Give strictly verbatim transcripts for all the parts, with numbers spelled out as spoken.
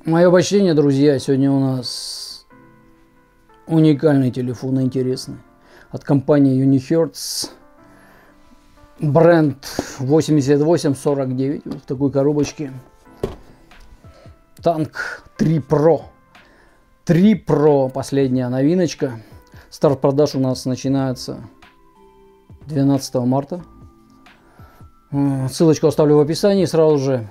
Мое почтение, друзья, сегодня у нас уникальный телефон, интересный, от компании Unihertz, бренд восемьдесят восемь сорок девять, вот в такой коробочке. Танк три про. три про, последняя новиночка. Старт продаж у нас начинается двенадцатого марта. Ссылочку оставлю в описании сразу же.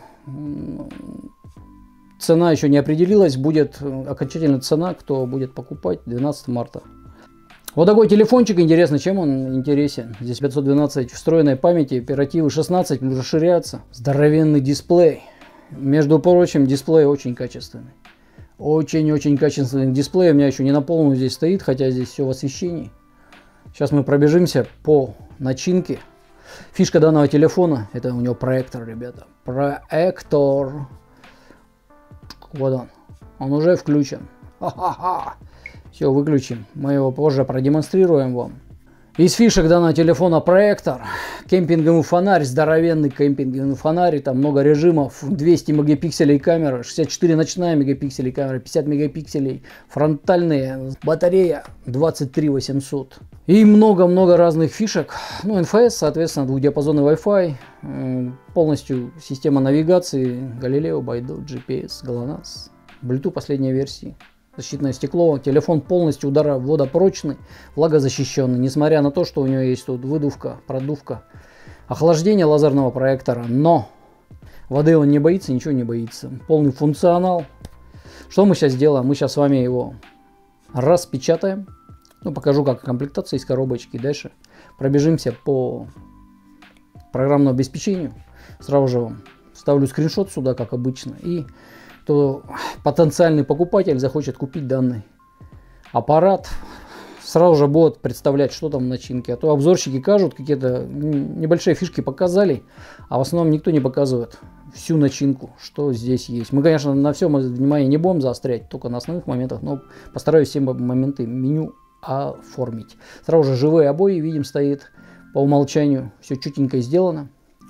Цена еще не определилась, будет окончательная цена, кто будет покупать двенадцатого марта. Вот такой телефончик, интересно, чем он интересен. Здесь пятьсот двенадцать встроенной памяти, оперативы шестнадцать, плюс расширяться. Здоровенный дисплей. Между прочим, дисплей очень качественный. Очень-очень качественный дисплей. У меня еще не на полную здесь стоит, хотя здесь все в освещении. Сейчас мы пробежимся по начинке. Фишка данного телефона, это у него проектор, ребята. Проектор. Вот он. Он уже включен. Ха-ха-ха. Все, выключим. Мы его позже продемонстрируем вам. Из фишек данного телефона проектор. Кемпинговый фонарь. Здоровенный кемпинговый фонарь. Там много режимов. двести мегапикселей камера. шестьдесят четыре ночная мегапикселей камера. пятьдесят мегапикселей. Фронтальные. Батарея двадцать три восемьсот. И много-много разных фишек. Ну, эн эф эс, соответственно, двухдиапазонный Wi-Fi. Полностью система навигации. Галилео, Байду, джи пи эс, ГЛОНАСС. Bluetooth последней версии. Защитное стекло. Телефон полностью удароводопрочный, влагозащищенный. Несмотря на то, что у него есть тут выдувка, продувка, охлаждение лазерного проектора. Но воды он не боится, ничего не боится. Полный функционал. Что мы сейчас делаем? Мы сейчас с вами его распечатаем. Ну, покажу, как комплектация из коробочки. Дальше пробежимся по программному обеспечению. Сразу же вам ставлю скриншот сюда, как обычно. И кто потенциальный покупатель захочет купить данный аппарат, сразу же будет представлять, что там в начинке. А то обзорщики кажут, какие-то небольшие фишки показали, а в основном никто не показывает всю начинку, что здесь есть. Мы, конечно, на все внимание не будем заострять, только на основных моментах, но постараюсь все моменты меню оформить. Сразу же живые обои, видим, стоит по умолчанию. Все чутенько сделано.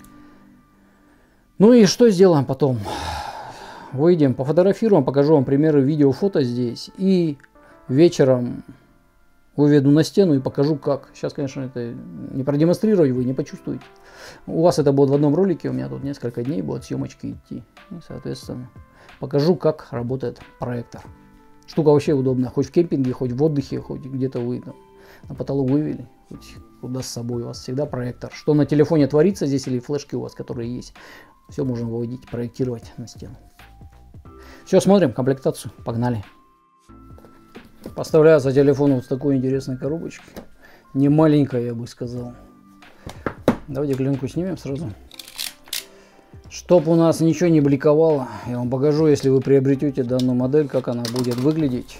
Ну и что сделаем потом? Выйдем, пофотографируем, покажу вам примеры видео, фото здесь. И вечером выведу на стену и покажу, как. Сейчас, конечно, это не продемонстрировать вы не почувствуете. У вас это будет в одном ролике, у меня тут несколько дней будут съемочки идти. И, соответственно, покажу, как работает проектор. Штука вообще удобная, хоть в кемпинге, хоть в отдыхе, хоть где-то вы там на потолок вывели, хоть куда с собой, у вас всегда проектор. Что на телефоне творится здесь или флешки у вас, которые есть, все можно выводить, проектировать на стену. Все, смотрим комплектацию, погнали. Поставляется телефон вот в такой интересной коробочке, не маленькая, я бы сказал. Давайте глянку снимем сразу. Чтоб у нас ничего не бликовало, я вам покажу, если вы приобретете данную модель, как она будет выглядеть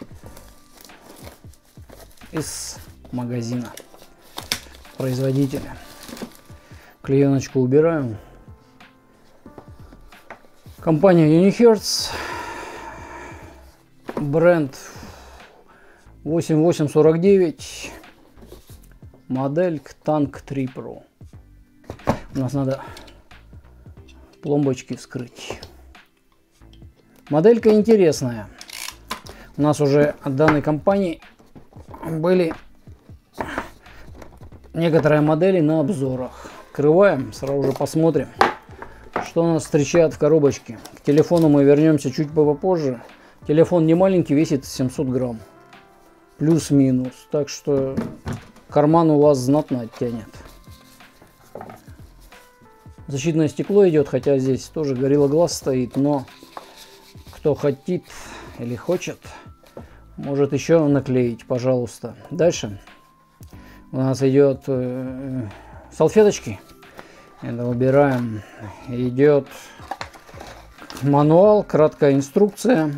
из магазина производителя. Клееночку убираем. Компания Unihertz, бренд восемьдесят восемь сорок девять, модель танк три про. У нас надо пломбочки вскрыть. Моделька интересная. У нас уже от данной компании были некоторые модели на обзорах. Открываем, сразу же посмотрим, что нас встречает в коробочке. К телефону мы вернемся чуть попозже. Телефон не маленький, весит семьсот грамм. Плюс-минус. Так что карман у вас знатно оттянет. Защитное стекло идет, хотя здесь тоже Gorilla Glass стоит, но кто хочет или хочет, может еще наклеить, пожалуйста. Дальше у нас идет э, салфеточки. Это убираем. Идет мануал, краткая инструкция.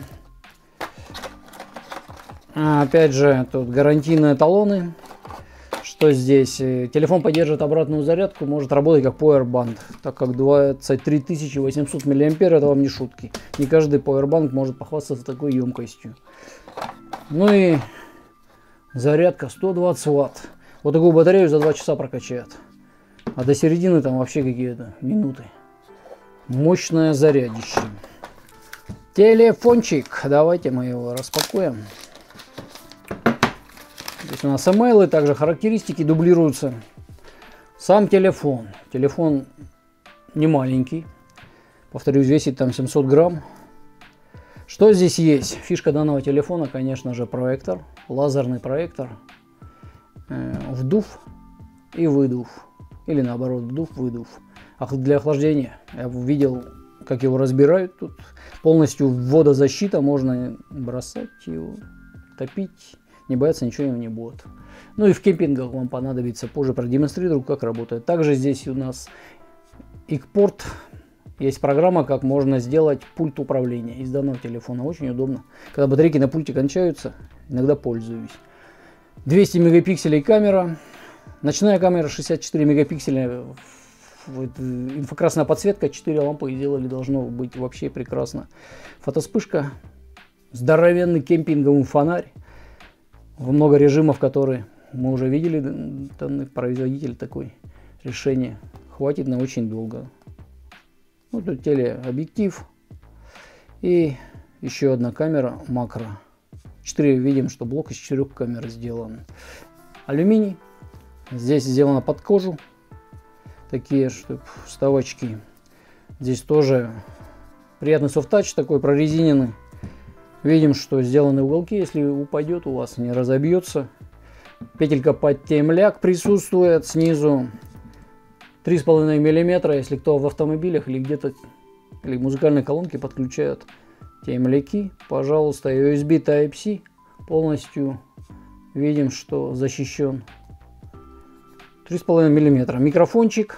Опять же, тут гарантийные талоны. Что здесь? Телефон поддерживает обратную зарядку, может работать как Powerbank, так как двадцать три тысячи восемьсот миллиампер, это вам не шутки. Не каждый Powerbank может похвастаться такой емкостью. Ну и зарядка сто двадцать ватт. Вот такую батарею за два часа прокачает. А до середины там вообще какие-то минуты. Мощное зарядище. Телефончик. Давайте мы его распакуем. Здесь у нас имейлы, также характеристики дублируются. Сам телефон. Телефон не маленький. Повторюсь, весит там семьсот грамм. Что здесь есть? Фишка данного телефона, конечно же, проектор. Лазерный проектор. Э, вдув и выдув. Или наоборот, вдув, выдув. А для охлаждения я видел, как его разбирают. Тут полностью водозащита. Можно бросать его, топить. Не бояться, ничего ему не будет. Ну и в кемпингах вам понадобится. Позже продемонстрирую, как работает. Также здесь у нас икпорт. Есть программа, как можно сделать пульт управления из данного телефона. Очень удобно. Когда батарейки на пульте кончаются, иногда пользуюсь. двести мегапикселей камера. Ночная камера шестьдесят четыре мегапикселя. Инфракрасная подсветка. четыре лампы сделали. Должно быть вообще прекрасно. Фотоспышка. Здоровенный кемпинговый фонарь. Много режимов, которые мы уже видели. Данный производитель такой решение. Хватит на очень долго. Ну, тут телеобъектив и еще одна камера макро. четыре, видим, что блок из четырех камер сделан. Алюминий. Здесь сделано под кожу. Такие что, вставочки. Здесь тоже приятный софт-тач такой прорезиненный. Видим, что сделаны уголки. Если упадет, у вас не разобьется. Петелька под темляк присутствует снизу. три с половиной миллиметра, если кто в автомобилях или где-то, или музыкальные колонки подключают темляки, пожалуйста, ю эс би Type-C полностью видим, что защищен. три с половиной миллиметра. Микрофончик.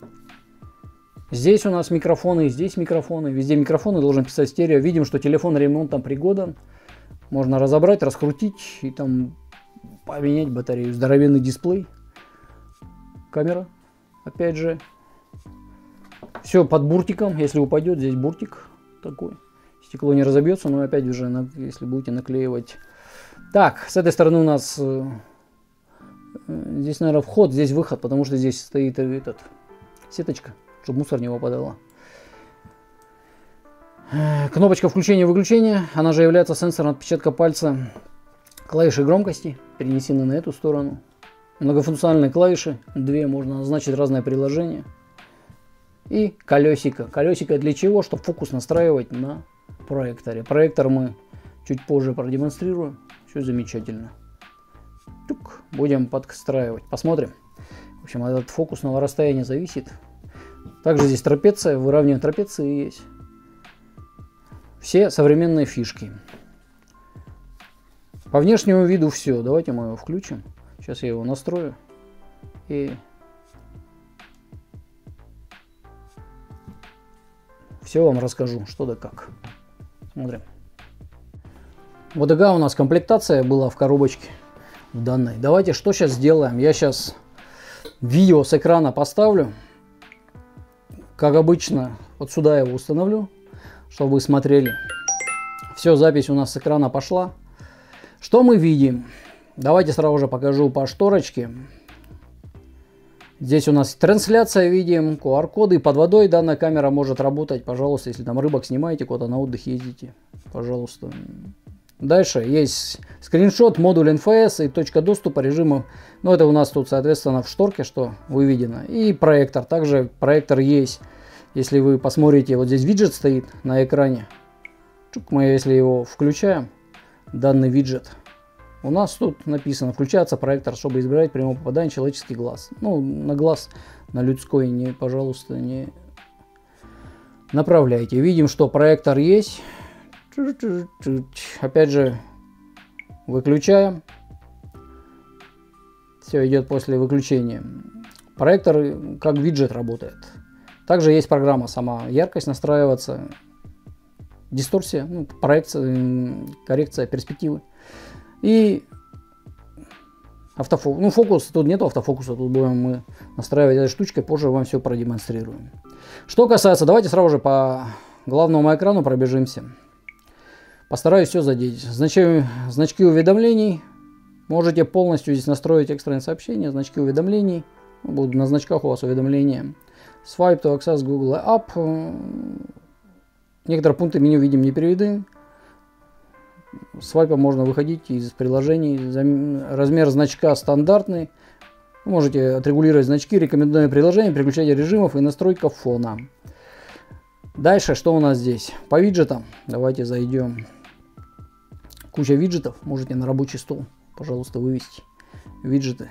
Здесь у нас микрофоны, здесь микрофоны, везде микрофоны, должен писать стерео. Видим, что телефон ремонтом пригоден. Можно разобрать, раскрутить и там поменять батарею. Здоровенный дисплей. Камера. Опять же, все под буртиком. Если упадет, здесь буртик такой. Стекло не разобьется, но опять же, если будете наклеивать. Так, с этой стороны у нас здесь, наверное, вход, здесь выход, потому что здесь стоит этот сеточка, чтобы мусор не выпадало. Кнопочка включения-выключения. Она же является сенсором отпечатка пальца. Клавиши громкости перенесены на эту сторону. Многофункциональные клавиши, две, можно назначить разные приложения. И колесико. Колесико для чего? Чтобы фокус настраивать на проекторе. Проектор мы чуть позже продемонстрируем. Все замечательно. Тук, будем подстраивать. Посмотрим. В общем, от фокусного расстояния зависит. Также здесь трапеция, выравнивание трапеции есть. Все современные фишки. По внешнему виду все. Давайте мы его включим. Сейчас я его настрою и все вам расскажу, что да как. Смотрим. Вот такая у нас комплектация была в коробочке в данной. Давайте что сейчас сделаем. Я сейчас видео с экрана поставлю. Как обычно, вот сюда его установлю, чтобы вы смотрели. Все, запись у нас с экрана пошла. Что мы видим? Давайте сразу же покажу по шторочке. Здесь у нас трансляция, видим, ку ар коды. Под водой данная камера может работать. Пожалуйста, если там рыбок снимаете, куда-то на отдых ездите, пожалуйста. Дальше есть скриншот, модуль эн эф эс и точка доступа режима. Ну, это у нас тут, соответственно, в шторке, что выведено. И проектор. Также проектор есть. Если вы посмотрите, вот здесь виджет стоит на экране. Чук, мы если его включаем, данный виджет. У нас тут написано, включается проектор, чтобы избирать прямое попадание человеческий глаз. Ну, на глаз, на людской, не, пожалуйста, не направляйте. Видим, что проектор есть. Опять же, выключаем. Все идет после выключения. Проектор как виджет работает. Также есть программа сама, яркость настраиваться, дисторсия, ну, проекция, коррекция перспективы. И автофокус. Ну, фокус, тут нет автофокуса, тут будем мы настраивать этой штучкой, позже вам все продемонстрируем. Что касается, давайте сразу же по главному экрану пробежимся. Постараюсь все задеть. Значки, значки уведомлений. Можете полностью здесь настроить экстренные сообщения, значки уведомлений. Будут на значках у вас уведомления. Swipe to access Google App. Некоторые пункты меню, видим, не переведены. Свайпом можно выходить из приложений. Размер значка стандартный. Вы можете отрегулировать значки, рекомендуемые приложения, переключение режимов и настройка фона. Дальше, что у нас здесь? По виджетам. Давайте зайдем. Куча виджетов. Можете на рабочий стол, пожалуйста, вывести виджеты.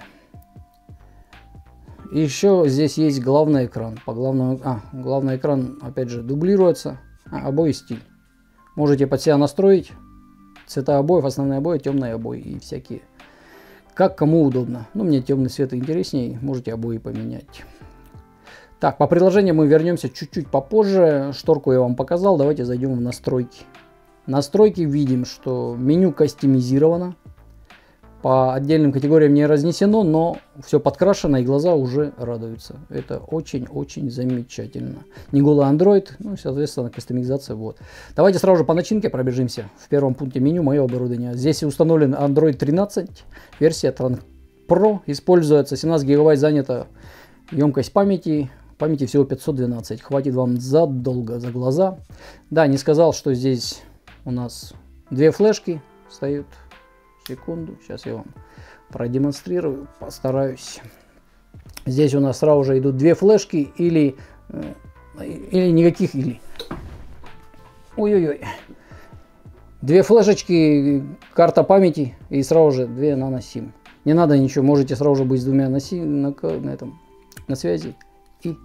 И еще здесь есть главный экран. По главному, а, главный экран, опять же, дублируется. А, обои стиль. Можете под себя настроить цвета обоев, основные обои, темные обои и всякие. Как кому удобно. Ну, мне темный цвет интереснее. Можете обои поменять. Так, по приложению мы вернемся чуть-чуть попозже. Шторку я вам показал. Давайте зайдем в настройки. Настройки видим, что меню кастомизировано. По отдельным категориям не разнесено, но все подкрашено и глаза уже радуются. Это очень-очень замечательно. Не голый Android, ну, соответственно, кастомизация. Вот. Давайте сразу же по начинке пробежимся. В первом пункте меню мое оборудование. Здесь установлен Android тринадцать, версия Trunk Pro. Используется семнадцать гигабайт, занята емкость памяти. Памяти всего пятьсот двенадцать. Хватит вам задолго, за глаза. Да, не сказал, что здесь у нас две флешки встают. Секунду, сейчас я вам продемонстрирую, постараюсь. Здесь у нас сразу же идут две флешки или, или никаких или. Ой-ой-ой. Две флешечки, карта памяти и сразу же две нано сим. Не надо ничего, можете сразу же быть с двумя на, сим, на, на, этом, на связи и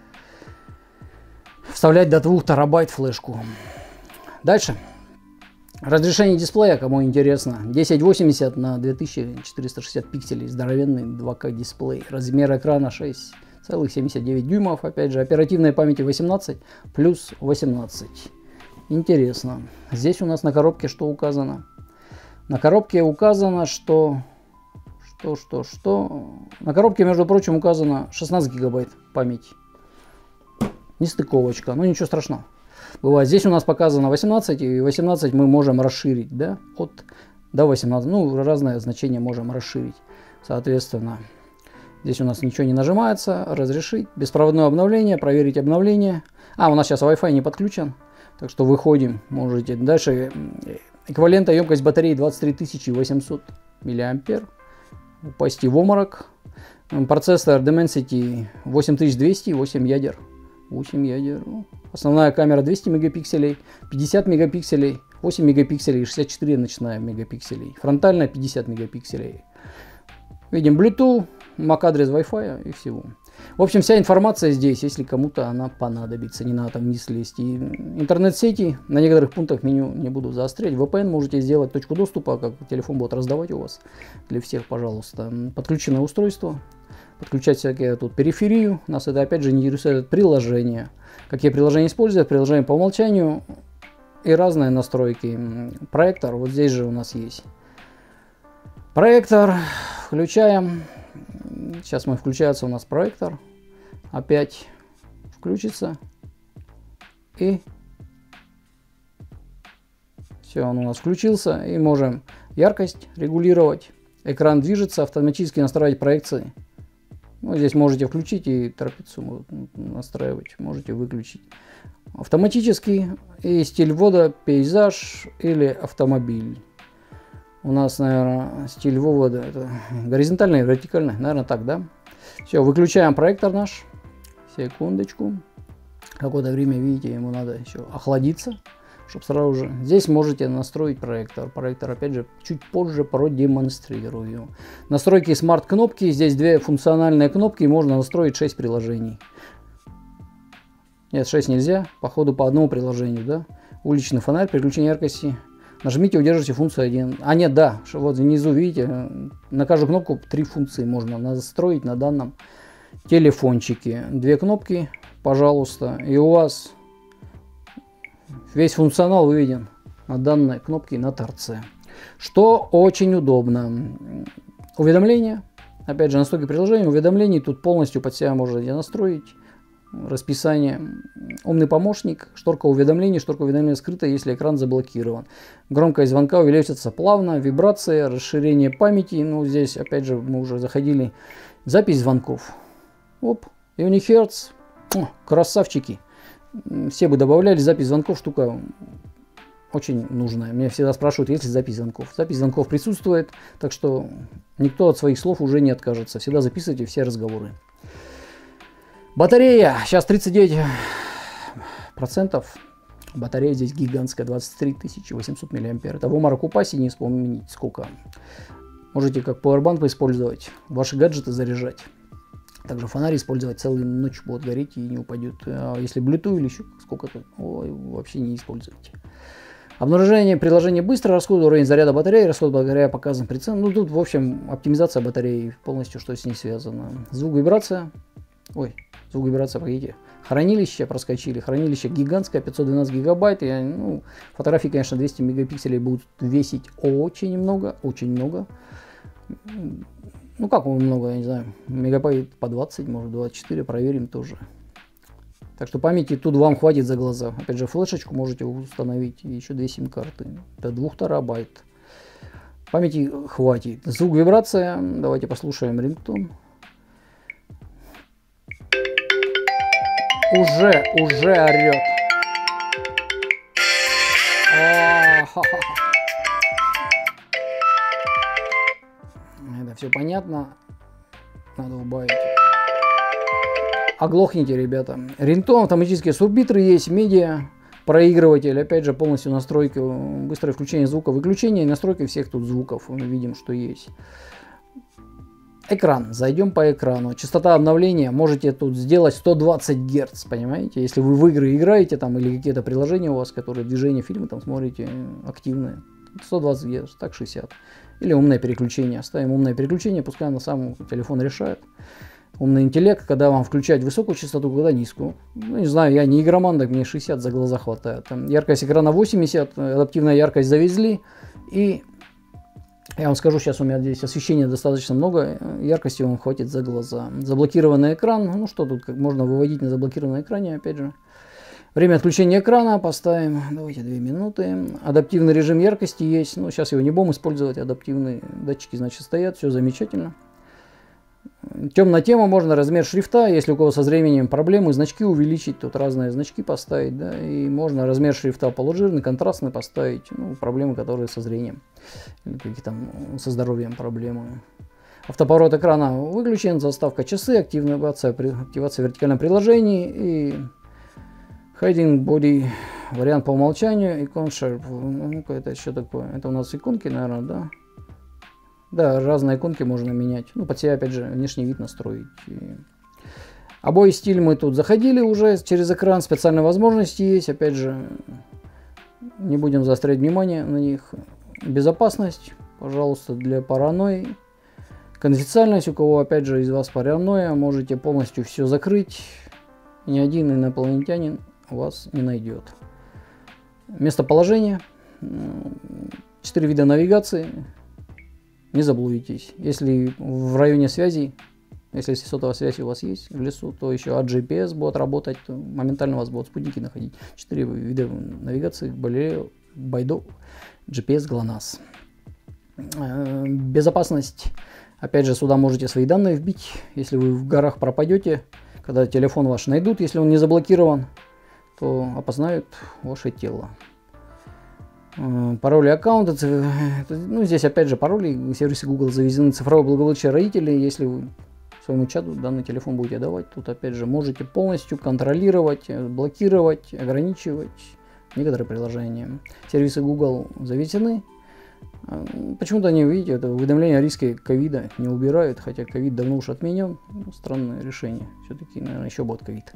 вставлять до двух терабайт флешку. Дальше. Разрешение дисплея, кому интересно, десять восемьдесят на две тысячи четыреста шестьдесят пикселей, здоровенный два ка дисплей. Размер экрана шесть целых семьдесят девять дюймов, опять же, оперативной памяти восемнадцать плюс восемнадцать. Интересно. Здесь у нас на коробке что указано? На коробке указано, что... Что, что, что... На коробке, между прочим, указано шестнадцать гигабайт памяти. Нестыковочка, но ничего страшного. Бывает. Здесь у нас показано восемнадцать, и восемнадцать мы можем расширить, да, от до восемнадцати. Ну, разное значение можем расширить. Соответственно, здесь у нас ничего не нажимается. Разрешить. Беспроводное обновление, проверить обновление. А, у нас сейчас Wi-Fi не подключен, так что выходим. Можете. Дальше эквивалента емкость батареи двадцать три тысячи восемьсот миллиампер. Упасть в обморок. Процессор Dimensity восемь тысяч двести, восемь ядер. восемь ядер. Основная камера двести мегапикселей, пятьдесят мегапикселей, восемь мегапикселей и шестьдесят четыре начиная мегапикселей. Фронтальная пятьдесят мегапикселей. Видим Bluetooth, эм эй си-адрес Wi-Fi и всего. В общем, вся информация здесь, если кому-то она понадобится. Не надо вниз лезть. И интернет-сети на некоторых пунктах меню не буду заострять. ви пи эн можете сделать точку доступа, как телефон будет раздавать у вас. Для всех, пожалуйста. Подключенное устройство. Подключать всякие тут периферию. Нас это опять же не интересует приложение. Какие приложения используют? Приложение по умолчанию и разные настройки. Проектор. Вот здесь же у нас есть. Проектор. Включаем. Сейчас мы включается у нас проектор. Опять включится. И все, он у нас включился. И можем яркость регулировать. Экран движется, автоматически настраивать проекции. Ну, здесь можете включить и трапецию настраивать, можете выключить. Автоматически и стиль ввода, пейзаж или автомобиль. У нас, наверное, стиль вывода это горизонтальный, вертикальный, наверное, так, да? Все, выключаем проектор наш. Секундочку. Какое-то время, видите, ему надо еще охладиться, чтобы сразу же. Здесь можете настроить проектор. Проектор, опять же, чуть позже продемонстрирую. Настройки смарт-кнопки. Здесь две функциональные кнопки. Можно настроить шесть приложений. Нет, шесть нельзя. Походу по одному приложению, да? Уличный фонарь, переключение яркости. Нажмите, удержите функцию один. А нет, да, вот внизу, видите, на каждую кнопку три функции можно настроить на данном телефончике. Две кнопки, пожалуйста, и у вас весь функционал выведен на данной кнопке на торце. Что очень удобно. Уведомления. Опять же, настройки приложения, уведомлений. Тут полностью под себя можете настроить. Расписание. Умный помощник. Шторка уведомлений. Шторка уведомления скрыта, если экран заблокирован. Громкость звонка увеличится плавно. Вибрация. Расширение памяти. Ну, здесь, опять же, мы уже заходили. Запись звонков. Оп. Юнихерц. О, красавчики. Все бы добавляли. Запись звонков штука очень нужная. Меня всегда спрашивают, есть ли запись звонков. Запись звонков присутствует, так что никто от своих слов уже не откажется. Всегда записывайте все разговоры. Батарея. Сейчас тридцать девять процентов. Батарея здесь гигантская, двадцать три тысячи восемьсот миллиампер. Это в Омаракупасе не вспомнить сколько. Можете как пауэрбанк использовать, ваши гаджеты заряжать. Также фонарь использовать, целую ночь будет гореть и не упадет. А если Bluetooth или еще сколько-то, ой, вообще не используйте. Обнаружение приложения быстро, расход, уровень заряда батареи, расход батареи показан при цене. Ну тут, в общем, оптимизация батареи полностью, что с ней связано. Звук, вибрация. Ой, звук, вибрация, погодите. Хранилище проскочили. Хранилище гигантское, пятьсот двенадцать гигабайт. И, ну, фотографии, конечно, двести мегапикселей будут весить очень много, очень много. Ну как много, я не знаю, мегабайт по двадцать, может двадцать четыре, проверим тоже. Так что памяти тут вам хватит за глаза. Опять же, флешечку можете установить, и еще две сим-карты, до двух терабайт. Памяти хватит. Звук, вибрация, давайте послушаем рингтон. Уже, уже орет. Это все понятно. Надо убавить. Оглохните, ребята. Рингтон, автоматические субтитры есть, медиа, проигрыватель. Опять же, полностью настройки, быстрое включение звука, выключение и настройки всех тут звуков. Мы видим, что есть. Экран. Зайдем по экрану. Частота обновления. Можете тут сделать сто двадцать герц, понимаете? Если вы в игры играете там или какие-то приложения у вас, которые движения, фильмы там смотрите активные. сто двадцать герц, так шестьдесят. Или умное переключение. Ставим умное переключение, пускай на сам телефон решает. Умный интеллект, когда вам включать высокую частоту, когда низкую. Ну, не знаю, я не игроман, так мне шестьдесят за глаза хватает. Там яркость экрана восемьдесят, адаптивная яркость завезли. И я вам скажу, сейчас у меня здесь освещения достаточно много, яркости вам хватит за глаза. Заблокированный экран, ну что тут, как можно выводить на заблокированном экране, опять же. Время отключения экрана поставим, давайте две минуты. Адаптивный режим яркости есть, но сейчас его не будем использовать, адаптивные датчики, значит, стоят, все замечательно. Темная тема, можно размер шрифта, если у кого со зрением проблемы, значки увеличить, тут разные значки поставить, да, и можно размер шрифта полужирный, контрастный поставить, ну, проблемы, которые со зрением, или какие там со здоровьем проблемы. Автоповорот экрана выключен, заставка часы, активация, активация вертикального приложения и hiding body вариант по умолчанию, икон Sharp, ну-ка, это что такое, это у нас иконки, наверное, да? Да, разные иконки можно менять. Ну, под себя, опять же, внешний вид настроить. И... Обои стиль мы тут заходили уже через экран. Специальные возможности есть. Опять же, не будем заострять внимание на них. Безопасность, пожалуйста, для паранойи. Конфиденциальность, у кого, опять же, из вас паранойя, можете полностью все закрыть. Ни один инопланетянин вас не найдет. Местоположение. Четыре вида навигации. Не заблудитесь. Если в районе связи, если сотовая связь у вас есть в лесу, то еще от джи пи эс будет работать, то моментально вас будут спутники находить. Четыре вида навигации: Галилео, Байду, джи пи эс, ГЛОНАСС. Безопасность. Опять же, сюда можете свои данные вбить. Если вы в горах пропадете, когда телефон ваш найдут, если он не заблокирован, то опознают ваше тело. Пароли аккаунта, ну здесь опять же пароли, сервисы Google завезены, цифровое благополучие родителей. Если вы своему чаду данный телефон будете давать, тут опять же можете полностью контролировать, блокировать, ограничивать некоторые приложения. Сервисы Google завезены. Почему-то они, видите, это уведомление о риске ковида не убирают, хотя ковид давно уж отменен. Ну, странное решение. Все-таки, наверное, еще будет ковид.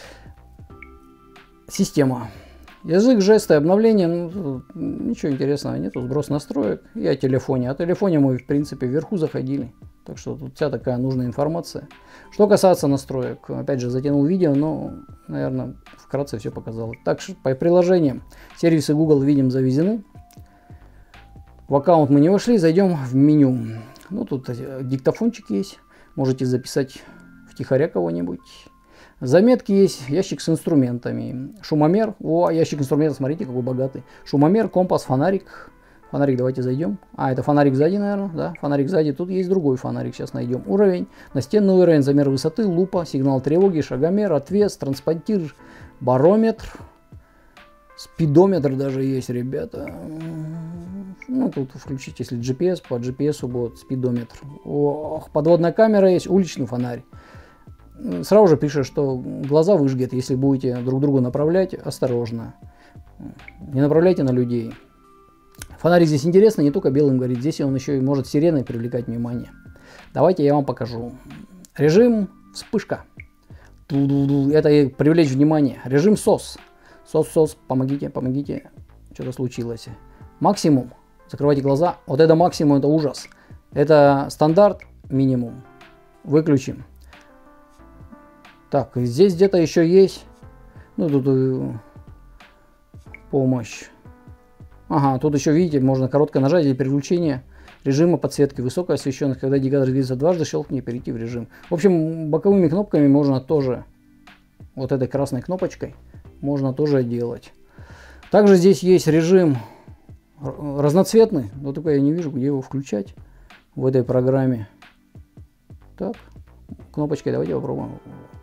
Система. Язык, жесты, обновления, ну, ничего интересного нету, сброс настроек и о телефоне. О телефоне мы, в принципе, вверху заходили, так что тут вся такая нужная информация. Что касается настроек, опять же, затянул видео, но, наверное, вкратце все показал. Также по приложениям сервисы Google, видим, завезены. В аккаунт мы не вошли, зайдем в меню. Ну, тут диктофончик есть, можете записать втихаря кого-нибудь. Заметки есть, ящик с инструментами, шумомер, о, ящик инструментов, смотрите, какой богатый. Шумомер, компас, фонарик. Фонарик, давайте зайдем. А, это фонарик сзади, наверное, да, фонарик сзади. Тут есть другой фонарик, сейчас найдем. Уровень, настенный уровень, замер высоты, лупа, сигнал тревоги, шагомер, отвес, транспонтир, барометр, спидометр даже есть, ребята. Ну, тут включить, если джи пи эс, по джи пи эс будет спидометр. Ох, подводная камера есть, уличный фонарь. Сразу же пишет, что глаза выжгет, если будете друг другу направлять, осторожно. Не направляйте на людей. Фонарик здесь интересный, не только белым горит, здесь он еще и может сиреной привлекать внимание. Давайте я вам покажу. Режим вспышка. Это привлечь внимание. Режим сос. Сос, сос, помогите, помогите. Что-то случилось. Максимум. Закрывайте глаза. Вот это максимум, это ужас. Это стандарт, минимум. Выключим. Так, здесь где-то еще есть. Ну, тут э, помощь. Ага, тут еще, видите, можно короткое нажатие для переключения режима подсветки высокой освещенности. Когда индикатор движется дважды, щелкни и перейти в режим. В общем, боковыми кнопками можно тоже, вот этой красной кнопочкой, можно тоже делать. Также здесь есть режим разноцветный, но только я не вижу, где его включать в этой программе. Так, кнопочкой давайте попробуем.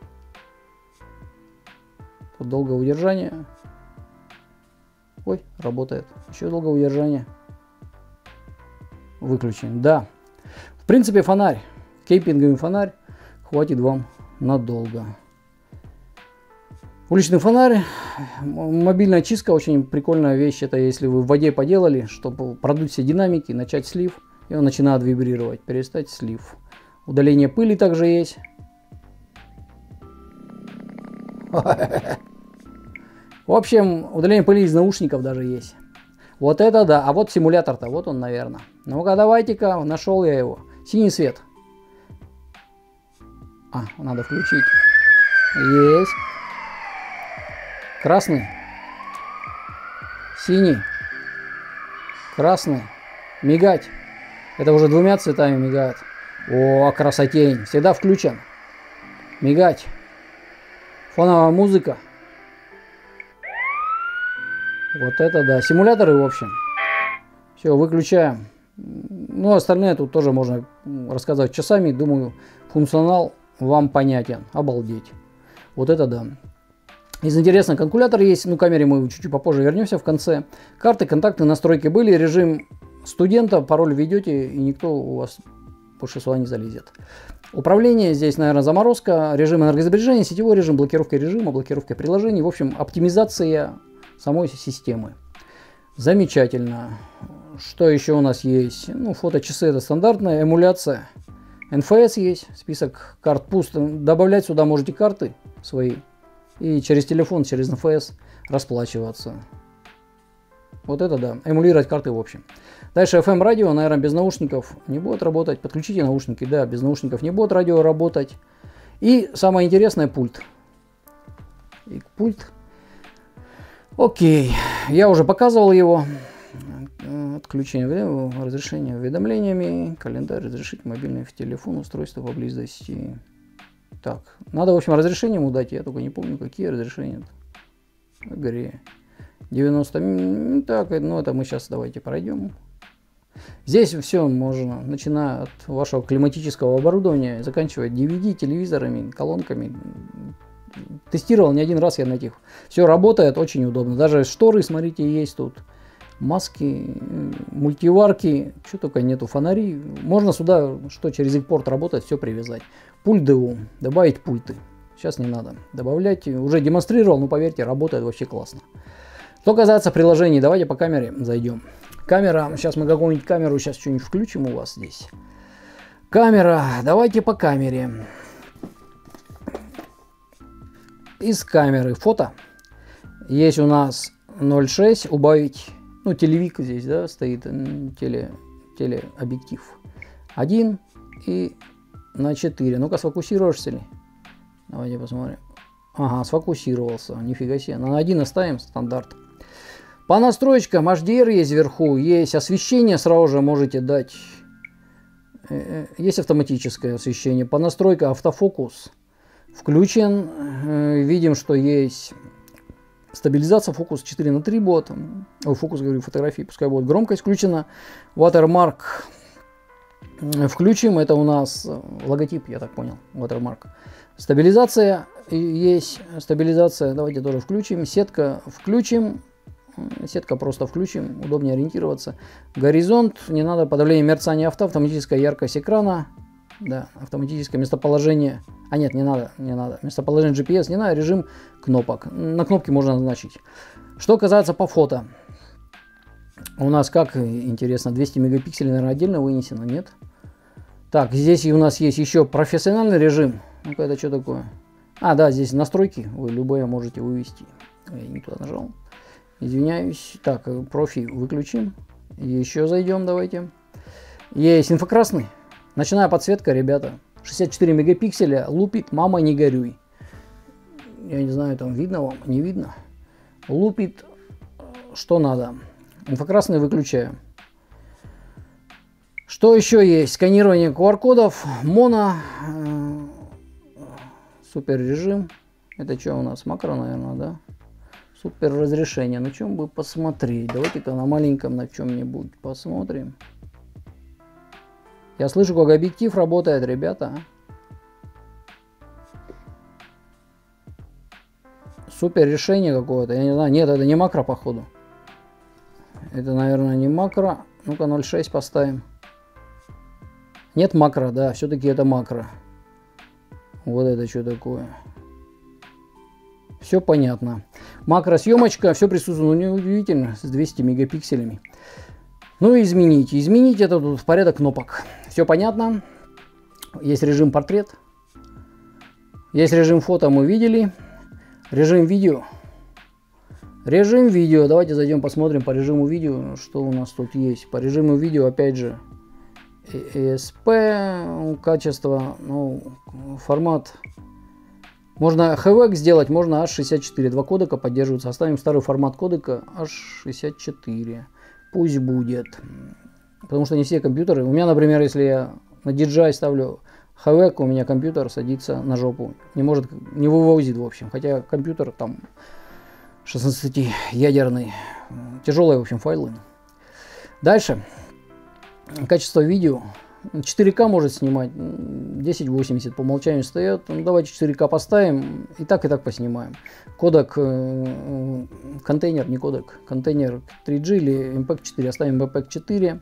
Тут долгое удержание. Ой, работает. Еще долгое удержание. Выключен. Да. В принципе, фонарь. Кемпинговый фонарь хватит вам надолго. Уличный фонарь. Мобильная чистка очень прикольная вещь. Это если вы в воде поделали, чтобы продуть все динамики, начать слив. И он начинает вибрировать. Перестать слив. Удаление пыли также есть. В общем, удаление пыли из наушников даже есть. Вот это да. А вот симулятор-то, вот он, наверное. Ну-ка, давайте-ка, нашел я его. Синий свет. А, надо включить. Есть. Красный. Синий. Красный. Мигать. Это уже двумя цветами мигает. О, красотень. Всегда включен. Мигать. Фоновая музыка. Вот это да. Симуляторы, в общем. Все, выключаем. Ну, остальное тут тоже можно рассказать часами. Думаю, функционал вам понятен. Обалдеть. Вот это да. Из интересного, калькулятор есть. Ну, к камере мы чуть-чуть попозже вернемся в конце. Карты, контакты, настройки были. Режим студента. Пароль введете, и никто у вас больше сюда не залезет. Управление. Здесь, наверное, заморозка. Режим энергосбережения, сетевой режим, блокировка режима, блокировка приложений. В общем, оптимизация самой системы. Замечательно. Что еще у нас есть? Ну, фоточасы это стандартная. Эмуляция. эн эф эс есть. Список карт пуст. Добавлять сюда можете карты свои. И через телефон, через эн эф эс расплачиваться. Вот это да. Эмулировать карты в общем. Дальше эф эм радио, наверное, без наушников не будет работать. Подключите наушники. Да, без наушников не будет радио работать. И самое интересное, пульт. И пульт. Окей, я уже показывал его. Отключение разрешения уведомлениями, календарь, разрешить мобильный телефон, устройство поблизости. Так, надо, в общем, разрешение ему дать, я только не помню, какие разрешения. В игре. девяносто, так, ну это мы сейчас давайте пройдем. Здесь все можно, начиная от вашего климатического оборудования, заканчивая ди ви ди, телевизорами, колонками. Тестировал не один раз я на этих. Все работает, очень удобно. Даже шторы, смотрите, есть тут. Маски, мультиварки, что только нету, фонари. Можно сюда, что через экспорт работает, все привязать. Пульт ди ю, добавить пульты. Сейчас не надо добавлять. Уже демонстрировал, но поверьте, работает вообще классно. Что касается приложений, давайте по камере зайдем. Камера, сейчас мы какую-нибудь камеру, сейчас что-нибудь включим у вас здесь. Камера, давайте по камере. Из камеры фото есть у нас ноль шесть, убавить, ну телевик здесь, да, стоит, теле, телеобъектив один и на четыре. Ну-ка, сфокусируешься ли? Давайте посмотрим. Ага, сфокусировался, нифига себе. На один оставим стандарт. По настроечкам эйч ди ар есть вверху, есть освещение, сразу же можете дать. Есть автоматическое освещение. По настройкам автофокус включен. Видим, что есть стабилизация, фокус четыре на три будет. О, фокус, говорю, фотографии, пускай будет громкость включена. Watermark включим. Это у нас логотип, я так понял. Watermark. Стабилизация есть. Стабилизация. Давайте тоже включим. Сетка включим. Сетка просто включим. Удобнее ориентироваться. Горизонт. Не надо. Подавление мерцания авто. Автоматическая яркость экрана. Да, автоматическое местоположение. А нет, не надо, не надо. Местоположение джи пи эс не надо. Режим кнопок. На кнопки можно назначить. Что касается по фото. У нас, как интересно, двести мегапикселей, наверное, отдельно вынесено, нет? Так, здесь у нас есть еще профессиональный режим. Ну-ка, это что такое? А, да, здесь настройки. Вы любые можете вывести. Я не туда нажал. Извиняюсь. Так, профи выключим. Еще зайдем, давайте. Есть инфракрасный. Ночная подсветка, ребята. шестьдесят четыре мегапикселя. Лупит, мама, не горюй. Я не знаю, там видно вам, не видно. Лупит, что надо. Инфракрасный выключаем. Что еще есть? Сканирование ку ар кодов. Моно. Э, супер режим. Это что у нас? Макро, наверное, да? Супер разрешение. На чем бы посмотреть? Давайте-ка на маленьком на чем-нибудь посмотрим. Я слышу, как объектив работает, ребята. Супер решение какое-то. Я не знаю. Нет, это не макро, походу. Это, наверное, не макро. Ну-ка, ноль шесть поставим. Нет макро, да, все-таки это макро. Вот это что такое. Все понятно. Макросъемочка, все присутствует, ну, неудивительно, с двумястами мегапикселями. Ну и изменить. Изменить это тут в порядок кнопок. Все понятно. Есть режим портрет. Есть режим фото, мы видели. Режим видео. Режим видео. Давайте зайдем посмотрим по режиму видео, что у нас тут есть. По режиму видео, опять же, и эс пи, качество, ну, формат. Можно эйч и сделать, можно аш шестьдесят четыре. Два кодека поддерживаются. Оставим старый формат кодека аш шестьдесят четыре. Пусть будет. Потому что не все компьютеры. У меня, например, если я на ди джей ай ставлю эйч и, у меня компьютер садится на жопу. Не может, не вывозит, в общем. Хотя компьютер там шестнадцатиядерный. Тяжелые, в общем, файлы. Дальше. Качество видео. четыре ка может снимать. десять восемьдесят по умолчанию стоят. Ну, давайте четыре ка поставим. И так, и так поснимаем. Кодек, э, контейнер, не кодек. Контейнер три джи или эм пи и джи четыре. Оставим эм пи и джи четыре.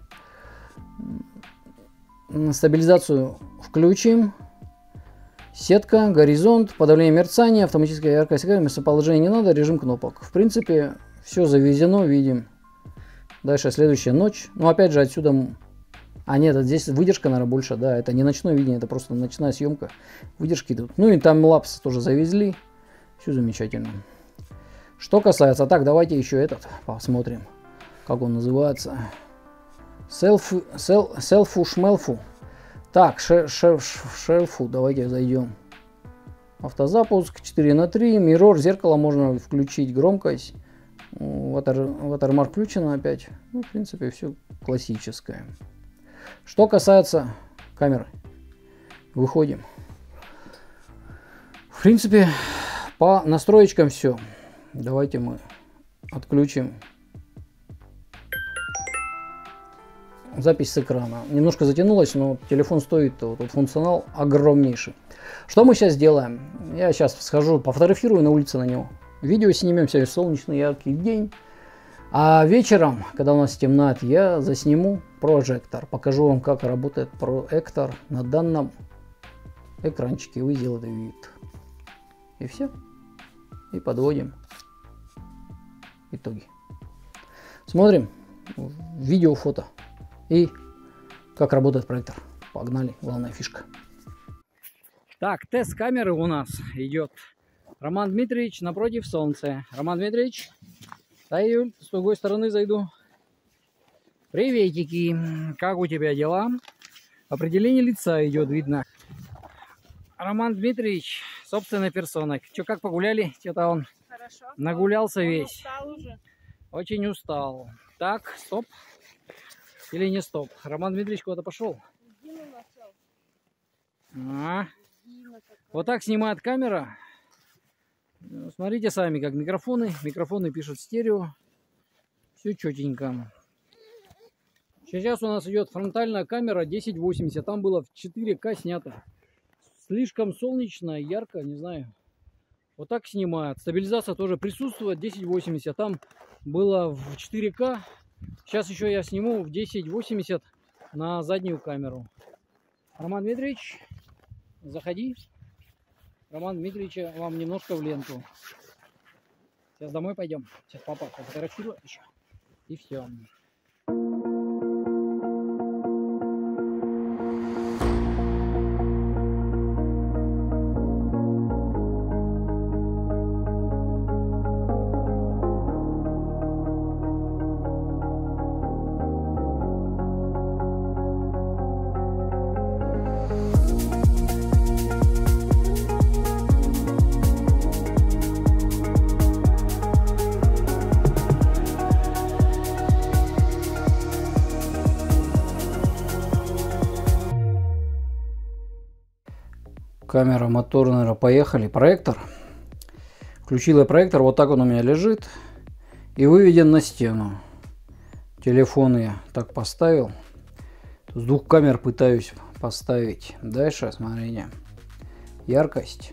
Стабилизацию включим. Сетка, горизонт, подавление мерцания, автоматическая яркость экрана, местоположение не надо, режим кнопок. В принципе, все завезено, видим. Дальше следующая ночь. Но опять же отсюда... А нет, здесь выдержка, наверное, больше, да, это не ночное видение, это просто ночная съемка. Выдержки идут. Ну и там лапс тоже завезли. Все замечательно. Что касается... Так, давайте еще этот посмотрим. Как он называется. Селфу, сел, селфу шмелфу. Так, ше, ше, шельфу, давайте зайдем. Автозапуск четыре на три. Миррор, зеркало можно включить, громкость. Watermark включено опять. Ну, в принципе, все классическое. Что касается камеры. Выходим. В принципе, по настроечкам все. Давайте мы отключим запись с экрана. Немножко затянулась, но телефон стоит, вот, вот функционал огромнейший. Что мы сейчас делаем? Я сейчас схожу, пофотографирую на улице на него. Видео снимем, сегодня солнечный яркий день. А вечером, когда у нас темнеет, я засниму прожектор. Покажу вам, как работает проектор на данном экранчике. Вы сделаете вид. И все. И подводим итоги. Смотрим видео, фото. И как работает проектор. Погнали, главная фишка. Так, тест камеры у нас идет. Роман Дмитриевич напротив солнца. Роман Дмитриевич, да, Юль, с другой стороны зайду. Приветики, как у тебя дела? Определение лица идет, видно. Роман Дмитриевич, собственной персоной. Че, как погуляли? Что-то он Хорошо. Нагулялся он весь. Устал уже. Очень устал. Так, стоп. Или не стоп? Роман Дмитриевич куда-то пошел? А. Вот так снимает камера. Смотрите сами, как микрофоны. Микрофоны пишут стерео. Все четенько. Сейчас у нас идет фронтальная камера десять восемьдесят. Там было в четыре ка снято. слишком солнечно, ярко, не знаю. Вот так снимает. Стабилизация тоже присутствует, десять восемьдесят. Там было в четыре ка. Сейчас еще я сниму в десять восемьдесят на заднюю камеру. Роман Дмитриевич, заходи. Роман Дмитриевич, вам немножко в ленту. Сейчас домой пойдем. Сейчас папа фотографирует еще. И все. Камера, мотор, наверное, поехали. Проектор. Включила проектор. Вот так он у меня лежит. И выведен на стену. Телефон я так поставил. С двух камер пытаюсь поставить. Дальше, смотрите. Яркость.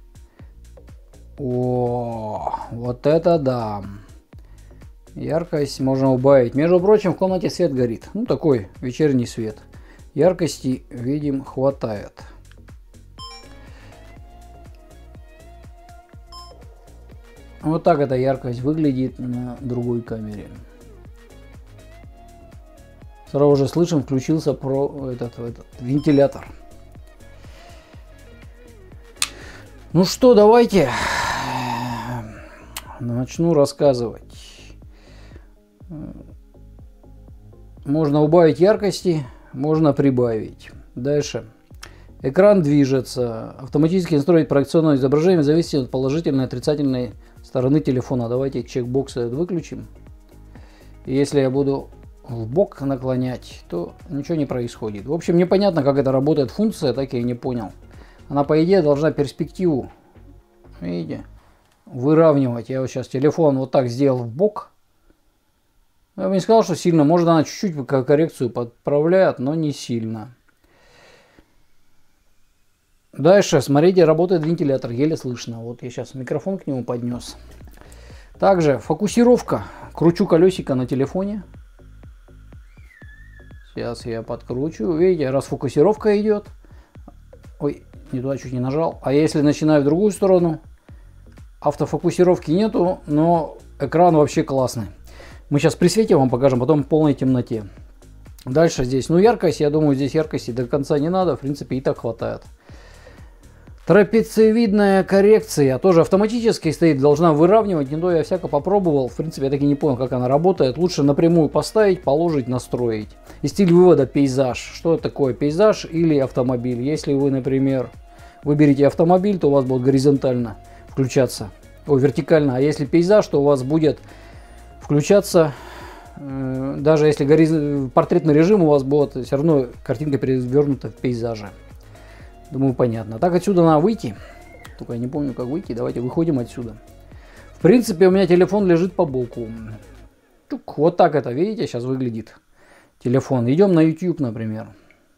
О, вот это да. Яркость можно убавить. Между прочим, в комнате свет горит. Ну, такой вечерний свет. Яркости, видим, хватает. Вот так эта яркость выглядит на другой камере. Сразу же слышим, включился про этот, этот вентилятор. Ну что, давайте начну рассказывать. Можно убавить яркости, можно прибавить. Дальше. Экран движется. Автоматически настроить проекционное изображение в зависимости от положительной и отрицательной стороны телефона. Давайте чекбокс выключим. И если я буду в бок наклонять, то ничего не происходит. В общем, непонятно, как это работает функция, так я и не понял. Она, по идее, должна перспективу, видите, выравнивать. Я вот сейчас телефон вот так сделал в бок. Я бы не сказал, что сильно. Может, она чуть-чуть коррекцию подправляет, но не сильно. Дальше, смотрите, работает вентилятор, еле слышно. Вот я сейчас микрофон к нему поднес. Также фокусировка. Кручу колесико на телефоне. Сейчас я подкручу. Видите, расфокусировка идет. Ой, не туда чуть не нажал. А если начинаю в другую сторону, автофокусировки нету, но экран вообще классный. Мы сейчас при свете вам покажем, потом в полной темноте. Дальше здесь, ну яркость, я думаю, здесь яркости до конца не надо. В принципе, и так хватает. Трапециевидная коррекция тоже автоматически стоит, должна выравнивать. Не то я всяко попробовал, в принципе я так и не понял, как она работает. Лучше напрямую поставить, положить, настроить. И стиль вывода пейзаж. Что это такое пейзаж или автомобиль? Если вы, например, выберете автомобиль, то у вас будет горизонтально включаться, о, вертикально. А если пейзаж, то у вас будет включаться, э, даже если гориз... портретный режим у вас будет, все равно картинка перевернута в пейзаже. Думаю, понятно. Так отсюда надо выйти. Только я не помню, как выйти. Давайте выходим отсюда. В принципе, у меня телефон лежит по боку. Чук, вот так это, видите, сейчас выглядит телефон. Идем на YouTube, например.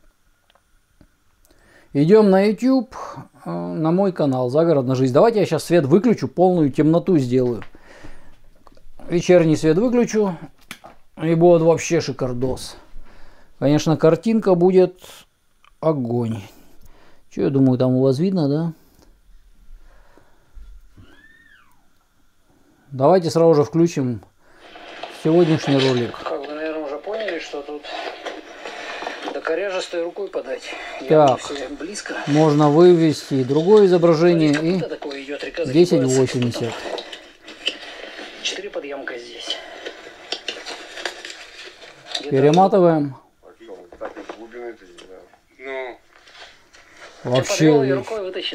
Идем на YouTube, на мой канал «Загородная жизнь». Давайте я сейчас свет выключу, полную темноту сделаю. Вечерний свет выключу. И будет вообще шикардос. Конечно, картинка будет огонь. Что, я думаю, там у вас видно, да? Давайте сразу же включим сегодняшний ролик. Как вы, наверное, уже поняли, что тут до коряжестой рукой подать. Так, близко. Можно вывести другое изображение и десять восемьдесят. четыре подъемка здесь. Перематываем. Вообще я рукой вытащил.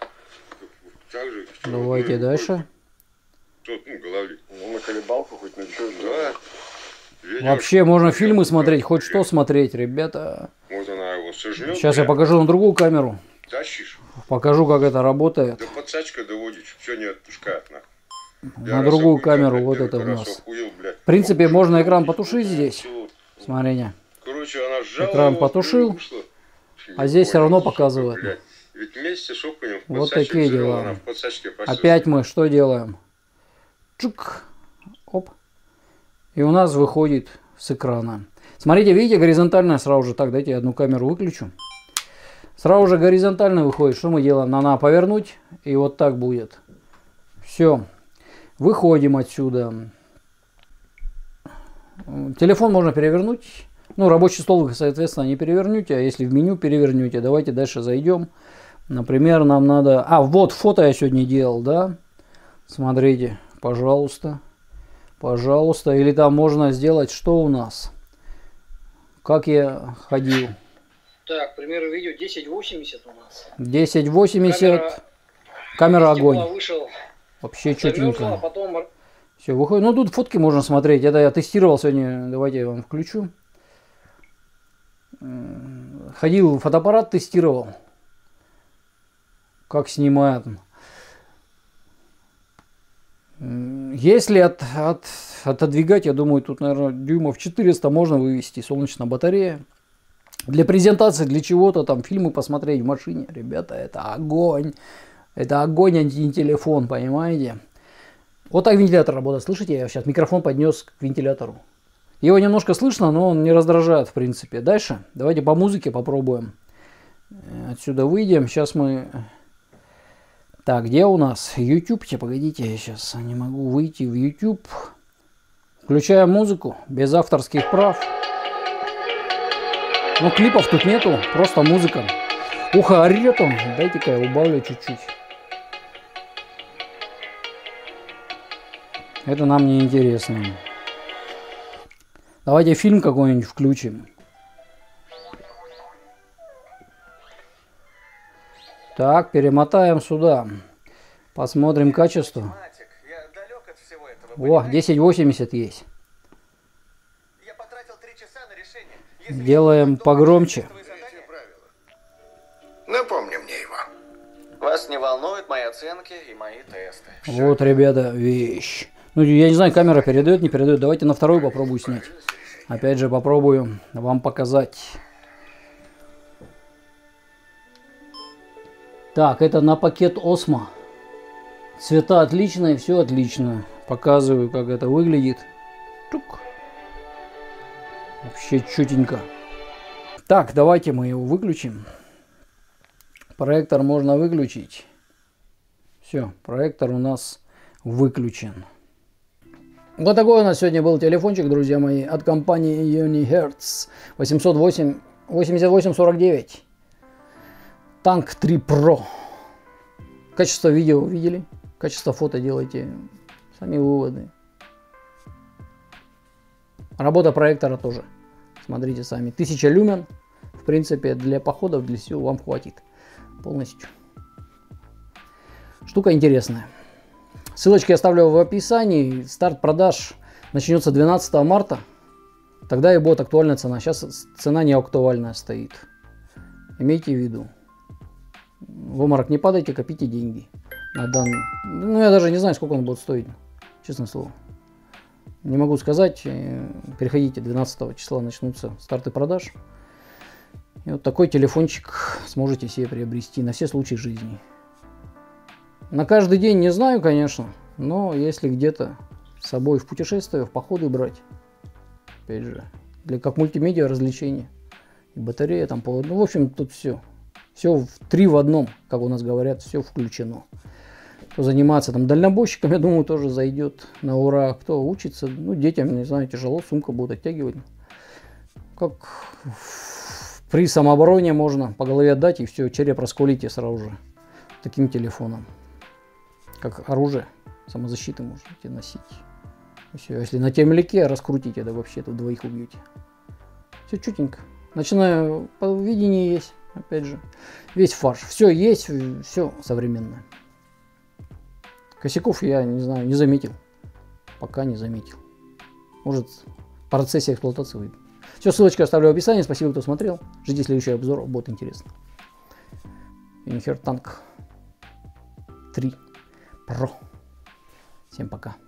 Давайте дальше. Тут, ну, голове. Ну, на колебалку хоть на что. Да. Вообще можно фильмы смотреть, хоть что смотреть, ребята. Вот она его сожмет. Сейчас я покажу на другую камеру. Тащишь. Покажу, как это работает. Да подсачка доводишь, все не отпускает нахуй. На другую камеру вот это у нас. Охуел, в принципе, можно экран потушить здесь. Смотрите. Короче, она сжала экран его, потушил. А здесь все равно показывает. Ведь вместе шуканем. Вот такие дела. В Опять мы что делаем? Чук. Оп. И у нас выходит с экрана. Смотрите, видите, горизонтально сразу же. Так, дайте я одну камеру выключу. Сразу же горизонтально выходит. Что мы делаем? Надо повернуть. И вот так будет. Все. Выходим отсюда. Телефон можно перевернуть. Ну, рабочий стол вы, соответственно, не перевернете. А если в меню перевернете, давайте дальше зайдем. Например, нам надо... А, вот фото я сегодня делал, да? Смотрите, пожалуйста. Пожалуйста. Или там можно сделать, что у нас? Как я ходил? Так, к примеру, видео десять восемьдесят у нас. десять восемьдесят. Камера, Камера огонь. Вышел, вообще чётенько. А потом... Все, выходит. Ну, тут фотки можно смотреть. Это я тестировал сегодня. Давайте я вам включу. Ходил, фотоаппарат тестировал. Как снимает. Если от, от, отодвигать, я думаю, тут, наверное, дюймов четыреста можно вывести. Солнечная батарея. Для презентации, для чего-то, там, фильмы посмотреть в машине. Ребята, это огонь. Это огонь, а не телефон, понимаете? Вот так вентилятор работает. Слышите, я сейчас микрофон поднес к вентилятору. Его немножко слышно, но он не раздражает, в принципе. Дальше, давайте по музыке попробуем. Отсюда выйдем. Сейчас мы... Так, где у нас YouTube? Погодите, я сейчас не могу выйти в YouTube. Включаем музыку, без авторских прав. Ну, клипов тут нету, просто музыка. Ух, орет он. Дайте-ка я убавлю чуть-чуть. Это нам не интересно. Давайте фильм какой-нибудь включим. Так, перемотаем сюда. Посмотрим качество. О, десять восемьдесят есть. Делаем погромче. Напомни мне его. Вас не волнуют мои оценки и мои тесты. Вот, ребята, вещь. Ну, я не знаю, камера передает, не передает. Давайте на вторую попробую снять. Опять же, попробую вам показать. Так, это на пакет Осмо. Цвета отличные, все отлично. Показываю, как это выглядит. Тук. Вообще чутенько. Так, давайте мы его выключим. Проектор можно выключить. Все, проектор у нас выключен. Вот такой у нас сегодня был телефончик, друзья мои, от компании Unihertz восемьсот восемь восемьдесят восемь сорок девять. Танк три про. Качество видео видели? Качество фото делайте сами выводы. Работа проектора тоже. Смотрите сами. тысяча люмен. В принципе, для походов, для всего вам хватит. Полностью. Штука интересная. Ссылочки оставлю в описании. Старт продаж начнется двенадцатого марта. Тогда и будет актуальная цена. Сейчас цена не актуальная стоит. Имейте в виду. В обморок не падайте, копите деньги на данный. Ну, я даже не знаю, сколько он будет стоить. Честное слово. Не могу сказать. Переходите, двенадцатого числа начнутся старты продаж. И вот такой телефончик сможете себе приобрести на все случаи жизни. На каждый день не знаю, конечно. Но если где-то с собой в путешествие, в походы брать. Опять же, для как мультимедиа развлечения. И батарея там, по, ну, в общем, тут все. Все в три в одном, как у нас говорят, все включено. Кто занимается там дальнобойщиком, я думаю, тоже зайдет на ура. Кто учится, ну, детям, не знаю, тяжело, сумка будет оттягивать. Как при самообороне можно по голове отдать и все, череп расколите сразу же. Таким телефоном. Как оружие, самозащиты можете носить. И все, если на темляке раскрутите, да вообще тут двоих убьете. Все чутенько. Начинаю, видение есть. Опять же, весь фарш. Все есть, все современное. Косяков я не знаю, не заметил. Пока не заметил. Может, в процессе эксплуатации выйдет. Все, ссылочку оставлю в описании. Спасибо, кто смотрел. Ждите следующий обзор, будет интересно. Unihertz Tank три про. Всем пока.